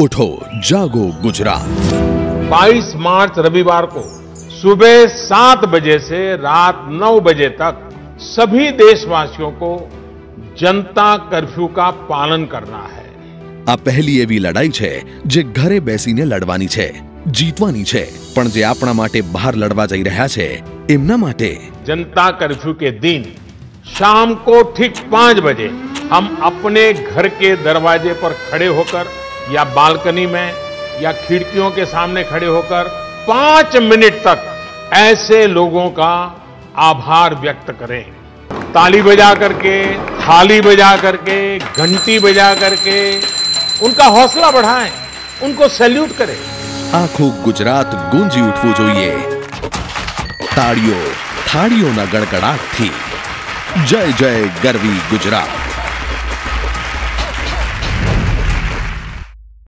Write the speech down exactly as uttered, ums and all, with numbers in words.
उठो जागो गुजरात। बाईस मार्च रविवार को सुबह सात बजे से रात नौ बजे तक सभी देशवासियों को जनता कर्फ्यू का पालन करना है। आ पहली एवी लड़ाई छे जे घरे बेसीने लड़वानी छे, जीतवानी छे, पण जे आपणा माटे बहार लड़वा जई रह्या छे एमना माटे। जनता कर्फ्यू के दिन शाम को ठीक पांच बजे हम अपने घर के दरवाजे पर खड़े होकर या बालकनी में या खिड़कियों के सामने खड़े होकर पांच मिनट तक ऐसे लोगों का आभार व्यक्त करें। ताली बजा करके, थाली बजा करके, घंटी बजा करके उनका हौसला बढ़ाएं, उनको सैल्यूट करें। आखो गुजरात गूंजी उठवू जोईए ताड़ियों थाड़ियों ना गड़गड़ाट थी। जय जय गरवी गुजरात।